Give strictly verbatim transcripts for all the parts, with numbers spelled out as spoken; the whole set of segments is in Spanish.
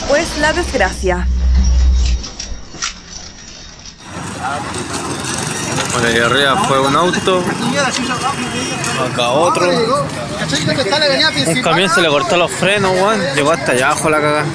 después la desgracia. Bueno, ahí arriba fue un auto, acá otro, un camión se le cortó los frenos, weón, llegó hasta allá abajo la cagada.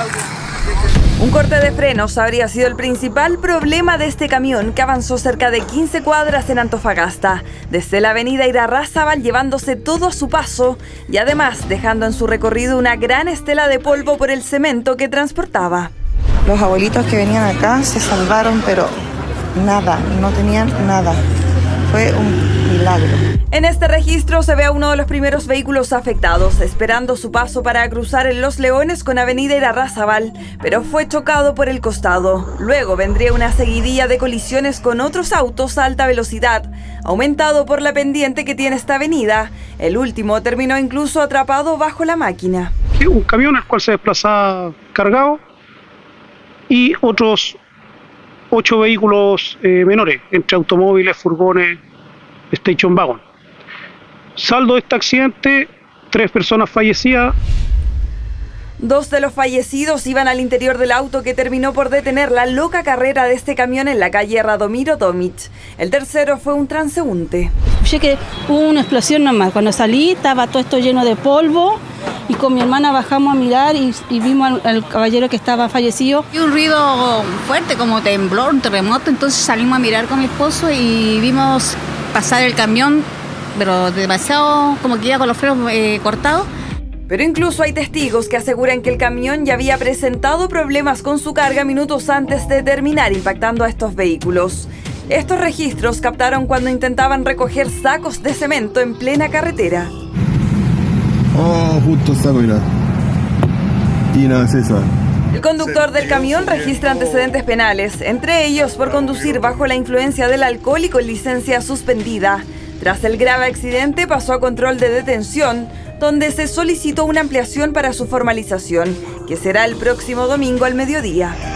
Un corte de frenos habría sido el principal problema de este camión que avanzó cerca de quince cuadras en Antofagasta, desde la avenida Irarrázaval llevándose todo a su paso y además dejando en su recorrido una gran estela de polvo por el cemento que transportaba. Los abuelitos que venían acá se salvaron, pero nada, no tenían nada. Fue un milagro. En este registro se ve a uno de los primeros vehículos afectados, esperando su paso para cruzar en Los Leones con avenida Irarrázaval, pero fue chocado por el costado. Luego vendría una seguidilla de colisiones con otros autos a alta velocidad, aumentado por la pendiente que tiene esta avenida. El último terminó incluso atrapado bajo la máquina. Un camión al cual se desplazaba cargado y otros ocho vehículos eh, menores, entre automóviles, furgones, station wagon. Saldo de este accidente, tres personas fallecidas. Dos de los fallecidos iban al interior del auto que terminó por detener la loca carrera de este camión en la calle Radomiro Tomic. El tercero fue un transeúnte. Escuché que hubo una explosión nomás. Cuando salí estaba todo esto lleno de polvo y con mi hermana bajamos a mirar y, y vimos al, al caballero que estaba fallecido. Y un ruido fuerte como temblor, un terremoto, entonces salimos a mirar con mi esposo y vimos pasar el camión, pero demasiado como que iba con los frenos eh, cortados. Pero incluso hay testigos que aseguran que el camión ya había presentado problemas con su carga minutos antes de terminar impactando a estos vehículos. Estos registros captaron cuando intentaban recoger sacos de cemento en plena carretera. Oh, justo saco, mira. Y nada, es eso. El conductor del camión registra antecedentes penales, entre ellos por conducir bajo la influencia del alcohol y con licencia suspendida. Tras el grave accidente pasó a control de detención, donde se solicitó una ampliación para su formalización, que será el próximo domingo al mediodía.